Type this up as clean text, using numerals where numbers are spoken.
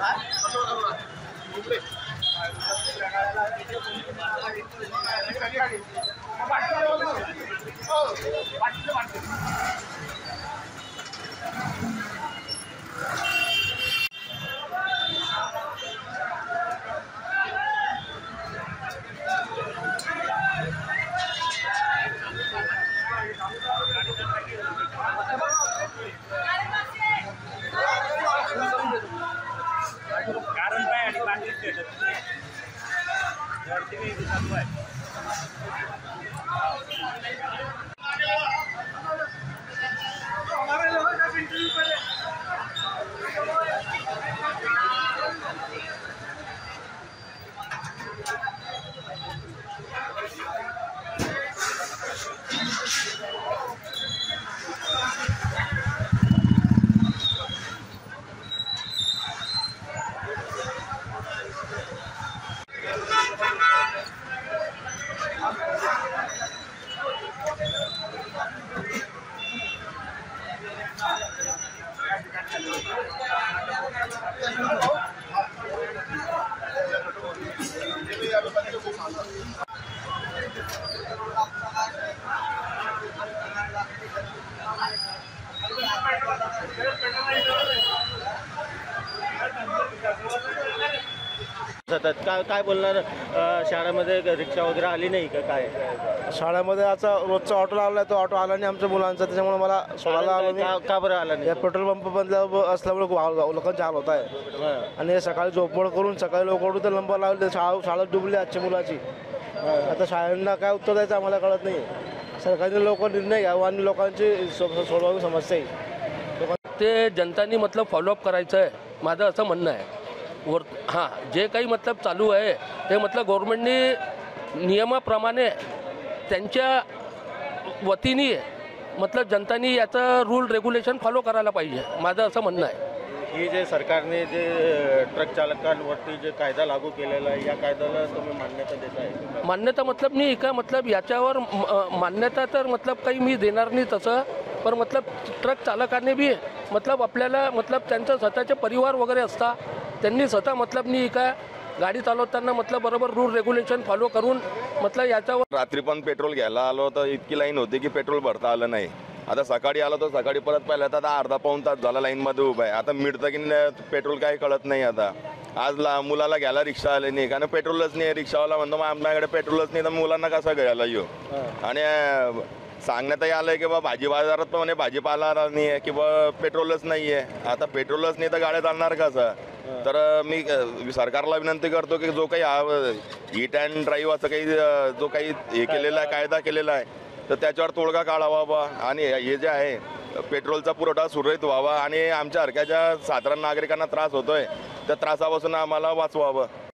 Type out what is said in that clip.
कारण काय आणि बाकी काय बोलणार शाळेमध्ये रिक्षा वगैरे आली नाही का काय? शाळेमध्ये आता रोजचा ऑटो लावला तो ऑटो आला नाही आमच्या मुलांचा, त्याच्यामुळे मला सोडायला आलो नाही. का बरं आला नाही? या पेट्रोल पंप बंद असल्यामुळे लोकांचा हाल होत आहे. आणि सकाळी झोपमोड करून सकाळी लोक ओढून तर नंबर लावले, शाळा डुबली आजच्या मुलाची. आता शाळांना काय उत्तर द्यायचं आम्हाला कळत नाही. सरकारने लोक निर्णय घ्यावा आणि लोकांची सोडवावी समस्या आहे. ते जनतानी मतलब फॉलोअप करायचं आहे माझं असं म्हणणं आहे. हां, जे काही मतलब चालू आहे ते मतलब गव्हर्नमेंटने नियमाप्रमाणे त्यांच्या वतीने मतलब जनतानी याचं रूल रेग्युलेशन फॉलो करायला पाहिजे, माझं असं म्हणणं आहे. ही जे सरकारने जे ट्रक चालकांवरती जे कायदा लागू केलेला आहे, या कायद्याला तुम्ही मान्यता देत आहे? मान्यता मतलब नाही का, मतलब याच्यावर मान्यता तर मतलब काही मी देणार नाही तसं. पण मतलब ट्रक चालकाने बी मतलब आपल्याला मतलब त्यांचं स्वतःचे परिवार वगैरे असतात, त्यांनी स्वतः मतलब नाही का गाडी चालवताना मतलब बरोबर रूल रेग्युलेशन फॉलो करून मतलब याच्यावर. रात्री पण पेट्रोल घ्यायला आलो तर इतकी लाईन होती की पेट्रोल भरता आलं नाही. आता सकाळी आलो तर सकाळी परत पाहिलं तर आता अर्धा पाऊण तास झाला लाईनमध्ये उभा आहे. आता मिळतं की पेट्रोल काही कळत नाही. आता आज मुलाला घ्यायला रिक्षा आली नाही, कारण पेट्रोलच नाही. रिक्षावाला म्हणतो मग आपल्याकडे पेट्रोलच नाही तर मुलांना कसं घ्यायला येऊ. आणि सांगण्यातही आलं की बा भाजी बाजारात पण म्हणे भाजीपाला नाही आहे किंवा पेट्रोलच नाही आहे. आता पेट्रोलच नाही तर गाड्या चालणार कसं? तर मी सरकारला विनंती करतो की जो काही हिट अँड ड्राईव्ह असं काही जो काही हे केलेला आहे, कायदा केलेला आहे, तर त्याच्यावर तोडगा काढावा बा. आणि हे जे आहे पेट्रोलचा पुरवठा सुरळीत व्हावा आणि आमच्या सारख्या ज्या साधारण नागरिकांना त्रास होतोय त्या त्रासापासून आम्हाला वाचवावं.